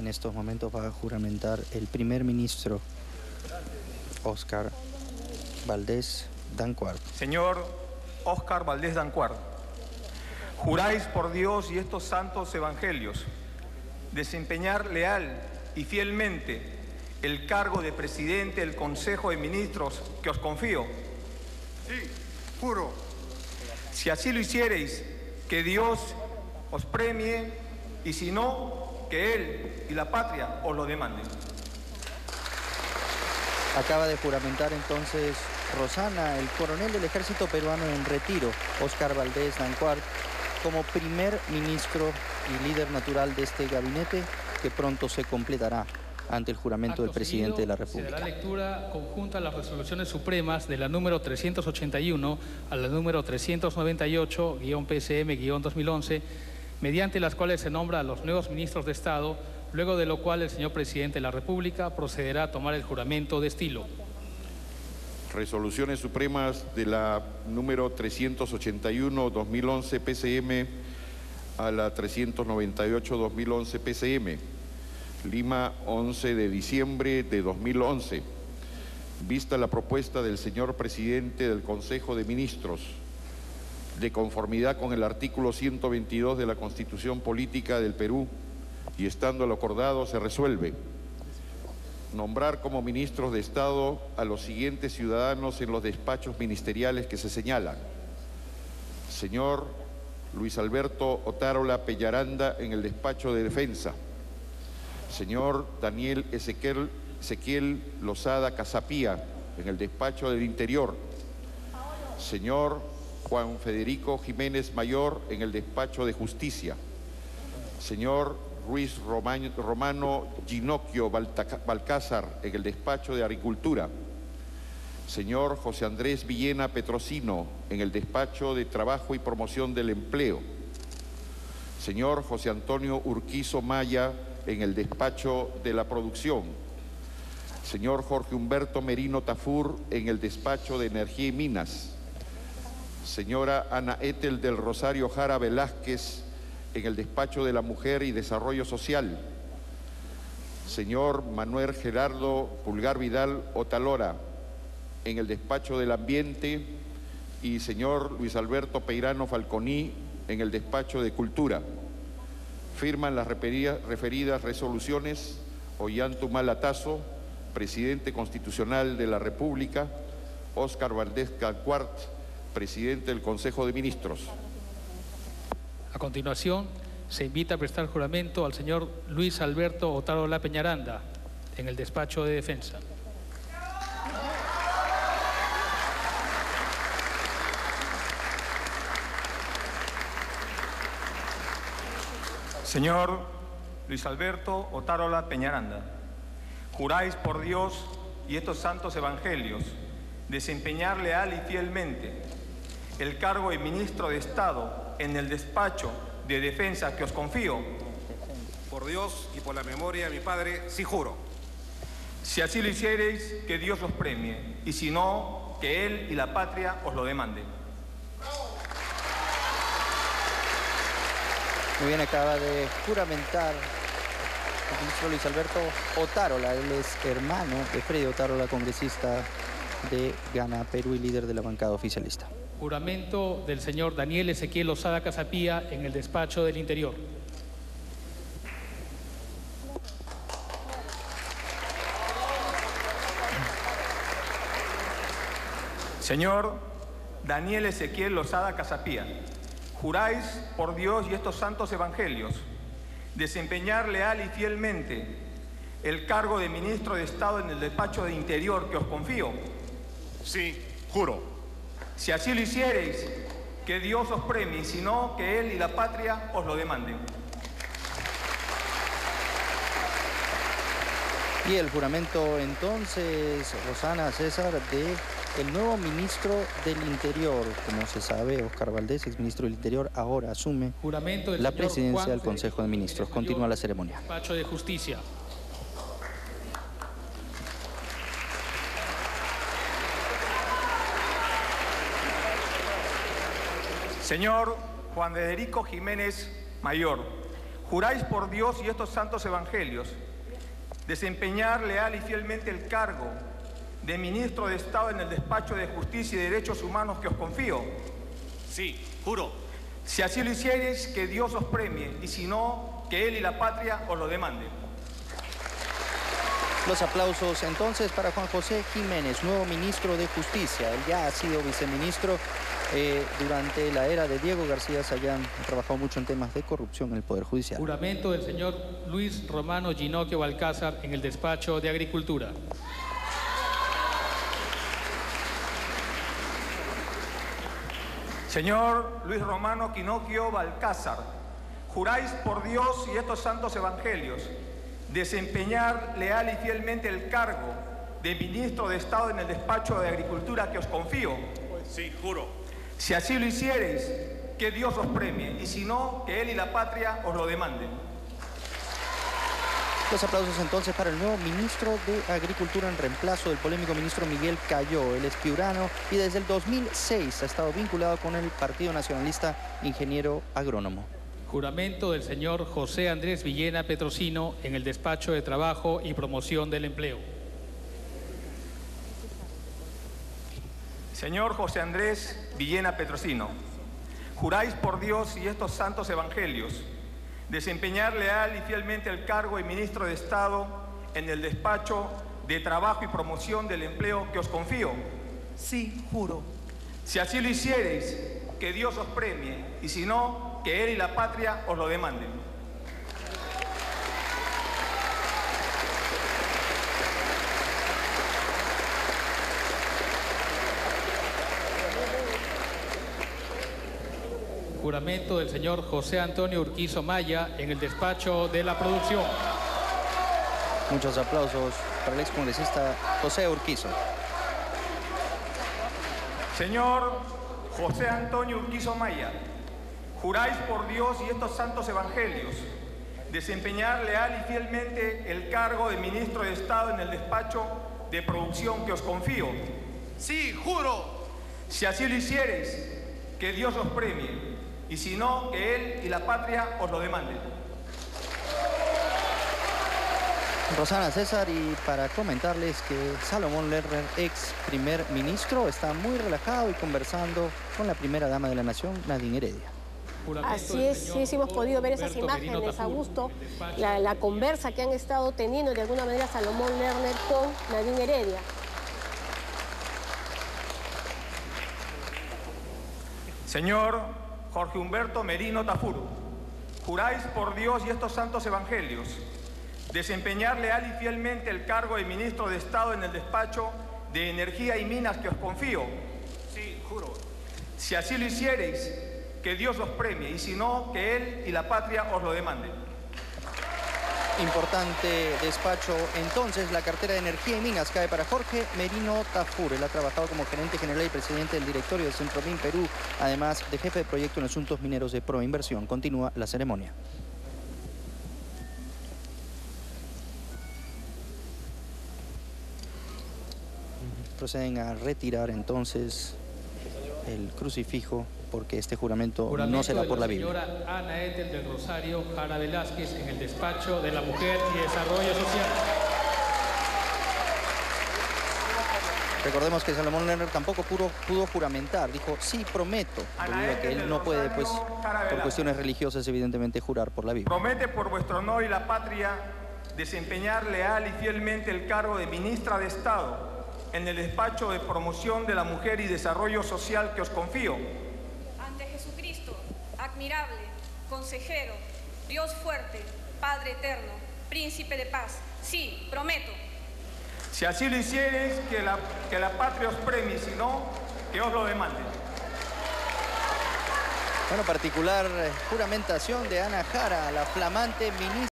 En estos momentos va a juramentar el primer ministro Óscar Valdés Dancuart. Señor Óscar Valdés Dancuart, juráis por Dios y estos santos evangelios desempeñar leal y fielmente el cargo de presidente del Consejo de Ministros que os confío. Sí, juro. Si así lo hiciereis, que Dios os premie, y si no, que Él y la patria os lo demanden. Acaba de juramentar entonces Rosana, el coronel del ejército peruano en retiro, Óscar Valdés Dancuart, como primer ministro y líder natural de este gabinete, que pronto se completará ante el juramento del presidente de la República. Se dará lectura conjunta a las resoluciones supremas de la número 381 a la número 398-PSM-2011, mediante las cuales se nombra a los nuevos ministros de Estado, luego de lo cual el señor presidente de la República procederá a tomar el juramento de estilo. Resoluciones supremas de la número 381-2011 PSM a la 398-2011 PSM. Lima, 11 de diciembre de 2011. Vista la propuesta del señor presidente del Consejo de Ministros, de conformidad con el artículo 122 de la Constitución Política del Perú, y estando lo acordado, se resuelve nombrar como ministros de Estado a los siguientes ciudadanos en los despachos ministeriales que se señalan: señor Luis Alberto Otárola Peñaranda en el despacho de Defensa, señor Daniel Ezequiel Lozada Casapía en el despacho del Interior, señor Juan Federico Jiménez Mayor en el despacho de Justicia, señor Ruiz Romano Ginocchio Balcázar en el despacho de Agricultura, señor José Andrés Villena Petrosino en el despacho de Trabajo y Promoción del Empleo, señor José Antonio Urquizo Maya en el despacho de la Producción, señor Jorge Humberto Merino Tafur en el despacho de Energía y Minas, señora Ana Ethel del Rosario Jara Velázquez en el despacho de la Mujer y Desarrollo Social, señor Manuel Gerardo Pulgar Vidal Otalora en el despacho del Ambiente y señor Luis Alberto Peirano Falconí en el despacho de Cultura. Firman las referidas resoluciones Ollantaytamala Tazo, presidente constitucional de la República; Óscar Valdés Dancuart, presidente del Consejo de Ministros. A continuación, se invita a prestar juramento al señor Luis Alberto Otárola Peñaranda en el despacho de Defensa. Señor Luis Alberto Otárola Peñaranda, juráis por Dios y estos santos evangelios desempeñar leal y fielmente el cargo de ministro de Estado en el despacho de Defensa que os confío. Por Dios y por la memoria de mi padre, sí juro. Si así lo hiciereis, que Dios os premie, y si no, que Él y la patria os lo demanden. Muy bien, acaba de juramentar el ministro Luis Alberto Otárola. Él es hermano de Freddy Otárola, congresista de Gana Perú y líder de la bancada oficialista. Juramento del señor Daniel Ezequiel Lozada Casapía en el despacho del Interior. Señor Daniel Ezequiel Lozada Casapía, juráis por Dios y estos santos evangelios desempeñar leal y fielmente el cargo de ministro de Estado en el despacho de Interior que os confío. Sí, juro. Si así lo hiciereis, que Dios os premie, y si no, que Él y la patria os lo demanden. Y el juramento entonces, Rosana, César, de el nuevo ministro del Interior. Como se sabe, Óscar Valdés, exministro del Interior, ahora asume la presidencia del Consejo de Ministros. Continúa la ceremonia. Despacho de Justicia. Señor Juan Federico Jiménez Mayor, juráis por Dios y estos santos evangelios desempeñar leal y fielmente el cargo de ministro de Estado en el despacho de Justicia y Derechos Humanos que os confío. Sí, juro. Si así lo hiciereis, que Dios os premie, y si no, que Él y la patria os lo demanden. Los aplausos entonces para Juan José Jiménez, nuevo ministro de Justicia. Él ya ha sido viceministro durante la era de Diego García Sayán. Ha trabajado mucho en temas de corrupción en el Poder Judicial. Juramento del señor Luis Romano Ginocchio Balcázar en el despacho de Agricultura. Señor Luis Romano Ginocchio Balcázar, juráis por Dios y estos santos evangelios desempeñar leal y fielmente el cargo de ministro de Estado en el despacho de Agricultura que os confío. Sí, juro. Si así lo hiciereis, que Dios os premie, y si no, que Él y la patria os lo demanden. Los aplausos entonces para el nuevo ministro de Agricultura en reemplazo del polémico ministro Miguel Cayó. Él es piurano y desde el 2006 ha estado vinculado con el Partido Nacionalista, ingeniero agrónomo. Juramento del señor José Andrés Villena Petrosino en el despacho de Trabajo y Promoción del Empleo. Señor José Andrés Villena Petrosino, juráis por Dios y estos santos evangelios desempeñar leal y fielmente el cargo de ministro de Estado en el despacho de Trabajo y Promoción del Empleo que os confío. Sí, juro. Si así lo hiciereis, que Dios os premie, y si no, que Él y la patria os lo demanden. Juramento del señor José Antonio Urquizo Maya en el despacho de la Producción. Muchos aplausos para el excongresista José Urquizo. Señor José Antonio Urquizo Maya, juráis por Dios y estos santos evangelios desempeñar leal y fielmente el cargo de ministro de Estado en el despacho de Producción que os confío. Sí, juro. Si así lo hiciereis, que Dios os premie, y si no, que Él y la patria os lo demanden. Rosana, César, y para comentarles que Salomón Lerner, ex primer ministro, está muy relajado y conversando con la primera dama de la nación, Nadine Heredia. Así es, sí, hemos podido ver esas imágenes, Augusto, la conversa que han estado teniendo de alguna manera Salomón Lerner con Nadine Heredia. Señor Jorge Humberto Merino Tafuro, juráis por Dios y estos santos evangelios desempeñar leal y fielmente el cargo de ministro de Estado en el despacho de Energía y Minas que os confío. Sí, juro. Si así lo hiciereis, que Dios os premie, y si no, que Él y la patria os lo demanden. Importante despacho. Entonces, la cartera de Energía y Minas cae para Jorge Merino Tafur. Él ha trabajado como gerente general y presidente del directorio de Centromin Perú, además de jefe de proyecto en asuntos mineros de Proinversión. Continúa la ceremonia. Proceden a retirar entonces el crucifijo, porque este juramento no será por la Biblia. Señora Ana Ethel del Rosario Jara Velázquez en el despacho de la Mujer y Desarrollo Social. Recordemos que Salomón Lerner tampoco pudo juramentar. Dijo, sí, prometo, debido a que él no puede, pues, por cuestiones religiosas, evidentemente, jurar por la Biblia. Promete por vuestro honor y la patria desempeñar leal y fielmente el cargo de ministra de Estado en el despacho de Promoción de la Mujer y Desarrollo Social que os confío. Ante Jesucristo, admirable, consejero, Dios fuerte, Padre eterno, príncipe de paz. Sí, prometo. Si así lo hiciereis, que la patria os premie, si no, que os lo demande. Bueno, particular juramentación de Ana Jara, la flamante ministra.